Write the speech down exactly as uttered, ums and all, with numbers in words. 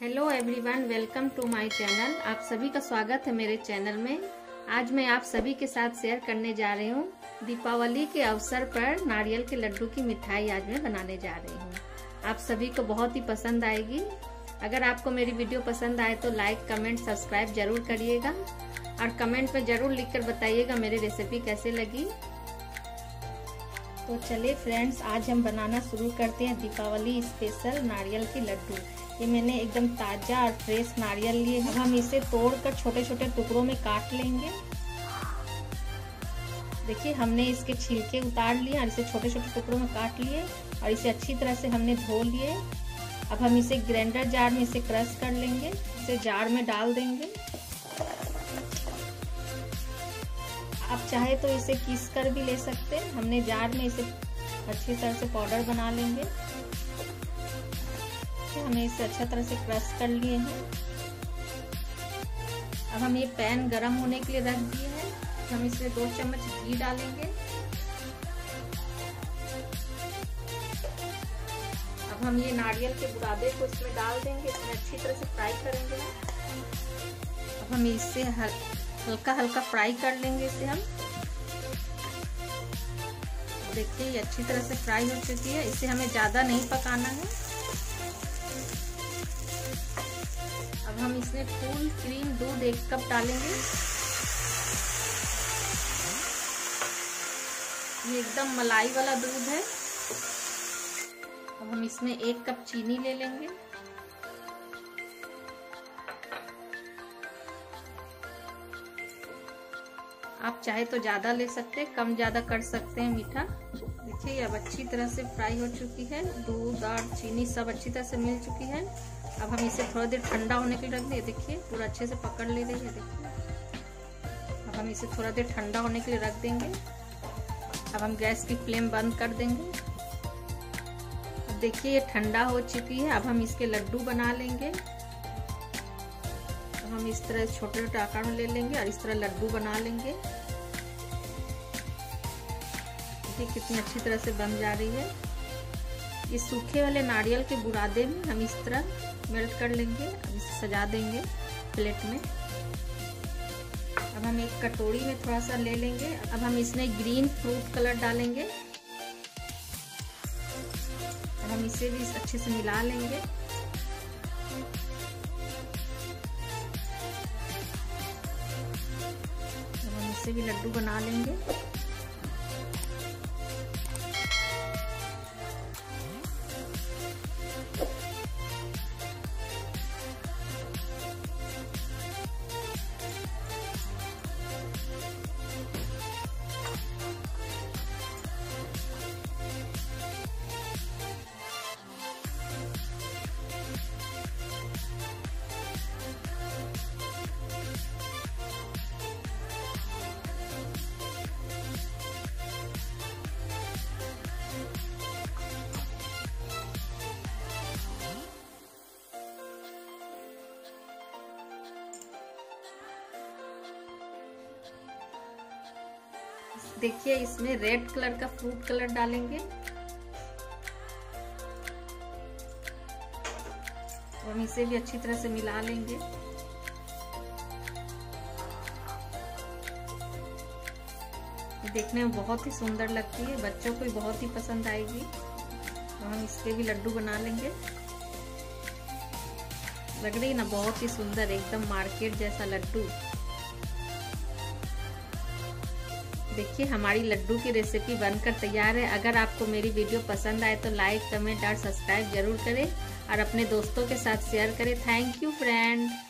Hello everyone, welcome to my channel. आप सभी का स्वागत है मेरे चैनल में। आज मैं आप सभी के साथ शेयर करने जा रही हूँ दीपावली के अवसर पर नारियल के लड्डू की मिठाई आज मैं बनाने जा रही हूँ। आप सभी को बहुत ही पसंद आएगी। अगर आपको मेरी वीडियो पसंद आए तो लाइक, कमेंट, सब्सक्राइब जरूर करिएगा और कमेंट में जरूर लिखकर बताइएगा मेरी रेसिपी कैसे लगी। तो चलिए फ्रेंड्स, आज हम बनाना शुरू करते हैं दीपावली स्पेशल नारियल के लड्डू। ये मैंने एकदम ताज़ा और फ्रेश नारियल लिए। अब हम इसे तोड़कर छोटे छोटे टुकड़ों में काट लेंगे। देखिए, हमने इसके छिलके उतार लिए और इसे छोटे छोटे टुकड़ों में काट लिए और इसे अच्छी तरह से हमने धो लिए। अब हम इसे ग्राइंडर जार में इसे क्रश कर लेंगे। इसे जार में डाल देंगे। आप चाहे तो इसे पीस कर भी ले सकते हैं। हमने जार में इसे अच्छी तरह से पाउडर बना लेंगे। हमने इसे अच्छा तरह से क्रश कर लिए हैं। अब हम ये पैन गरम होने के लिए रख दिए हैं। हम इसमें दो चम्मच घी डालेंगे। अब हम ये नारियल के बुरादे को इसमें डाल देंगे। इसमें अच्छी तरह से फ्राई करेंगे। अब हम इसे हल्का हल्का फ्राई कर लेंगे। इसे हम देखिए, ये अच्छी तरह से फ्राई हो चुकी है। इसे हमें ज्यादा नहीं पकाना है। अब हम इसमें फुल क्रीम दूध एक कप डालेंगे। ये एकदम मलाई वाला दूध है। अब हम इसमें एक कप चीनी ले लेंगे। आप चाहे तो ज्यादा ले सकते हैं, कम ज्यादा कर सकते हैं मीठा। देखिए, अब अच्छी तरह से फ्राई हो चुकी है। दूध और चीनी सब अच्छी तरह से मिल चुकी है। अब हम इसे थोड़ा देर ठंडा होने के लिए रख दें। देखिए, पूरा अच्छे से पकड़ ले रही है। देखिए, अब हम इसे थोड़ा देर ठंडा होने के लिए रख देंगे। अब हम गैस की फ्लेम बंद कर देंगे। अब देखिए, ये ठंडा हो चुकी है। अब हम इसके लड्डू बना लेंगे। अब हम इस तरह छोटे छोटे आकार में ले लेंगे और इस तरह लड्डू बना लेंगे। देखिए, कितनी अच्छी तरह से बन जा रही है। ये सूखे वाले नारियल के बुरादे में हम इस तरह मेल्ट कर लेंगे। अब इसे सजा देंगे प्लेट में। अब हम एक कटोरी में थोड़ा सा ले लेंगे। अब हम इसमें ग्रीन फ्रूट कलर डालेंगे। अब हम इसे भी अच्छे से मिला लेंगे। अब हम इसे भी लड्डू बना लेंगे। देखिए, इसमें रेड कलर का फ्रूट कलर डालेंगे। और हम इसे भी अच्छी तरह से मिला लेंगे। देखने में बहुत ही सुंदर लगती है, बच्चों को भी बहुत ही पसंद आएगी। तो हम इसके भी लड्डू बना लेंगे। लग रही है ना बहुत ही सुंदर, एकदम मार्केट जैसा लड्डू। देखिए, हमारी लड्डू की रेसिपी बनकर तैयार है। अगर आपको मेरी वीडियो पसंद आए तो लाइक, कमेंट और सब्सक्राइब जरूर करें और अपने दोस्तों के साथ शेयर करें। Thank you friend.